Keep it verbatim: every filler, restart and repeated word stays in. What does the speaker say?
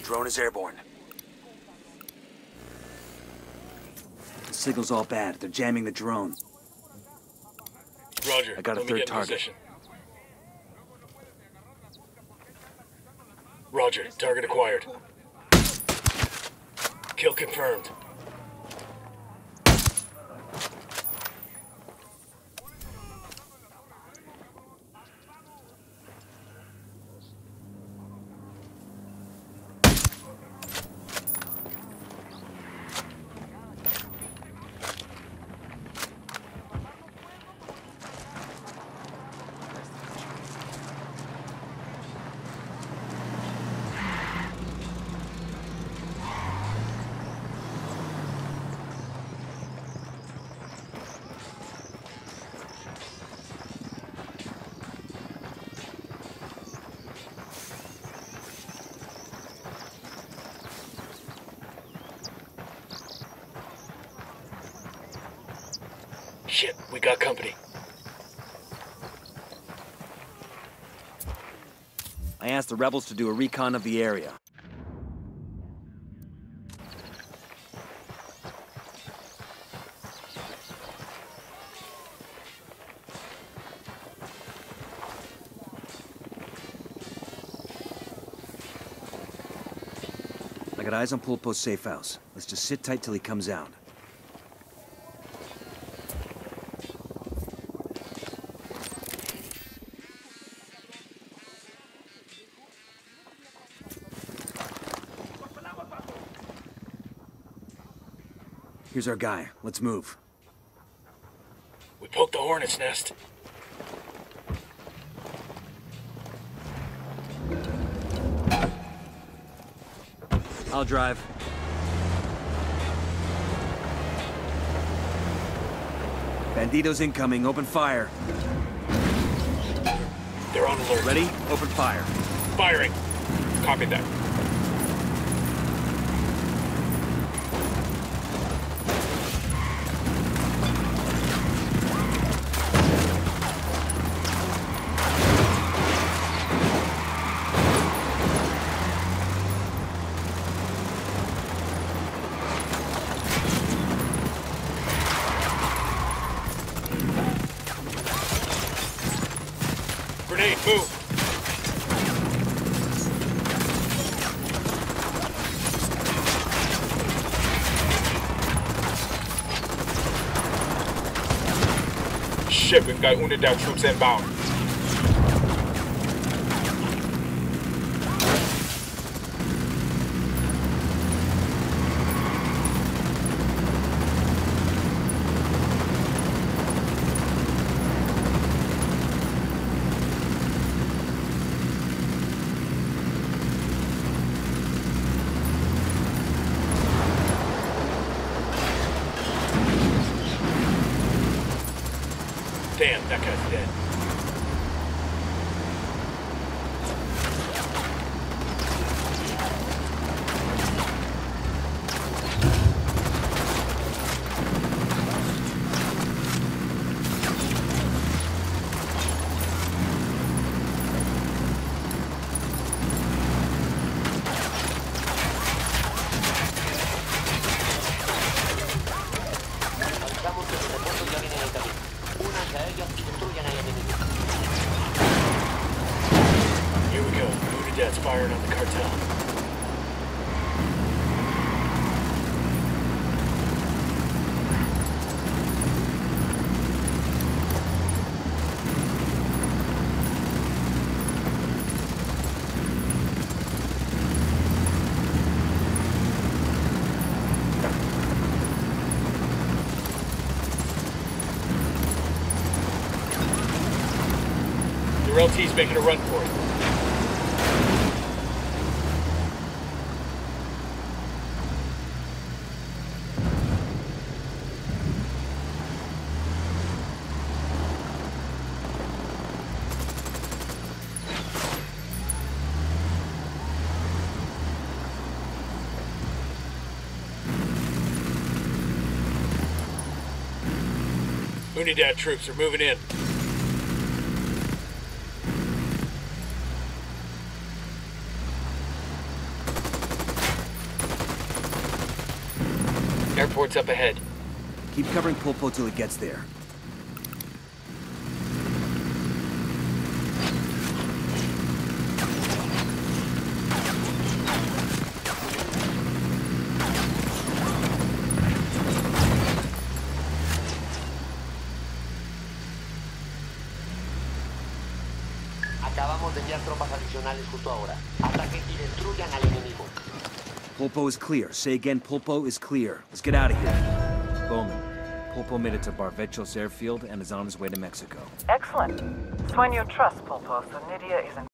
Drone is airborne. The signal's all bad. They're jamming the drone. Roger. I got a Let me third get in target. position. Roger. Target acquired. Kill confirmed. Shit, we got company. I asked the rebels to do a recon of the area. I got eyes on Pulpo's safe house. Let's just sit tight till he comes out. Here's our guy. Let's move. We poked the hornet's nest. I'll drive. Banditos incoming. Open fire. They're on alert. Ready? Open fire. Firing. Copy that. Grenade, move! Shit, we've got Unidad troops inbound. Damn, that guy's dead. Avisamos que los refuerzos ya vienen en camino. Únanse a ellos y destruyan al enemigo. Here we go. Unidad's firing on the cartel. Your L T's making a run for it. Unidad troops are moving in. Airport's up ahead. Keep covering Pulpo till he gets there. Acabamos de enviar tropas adicionales justo ahora. Ataquen y destruyan al enemigo. Pulpo is clear. Say again, Pulpo is clear. Let's get out of here. Bowman, Pulpo made it to Barvechos airfield and is on his way to Mexico. Excellent. Sueño trusts Pulpo, so Nydia is in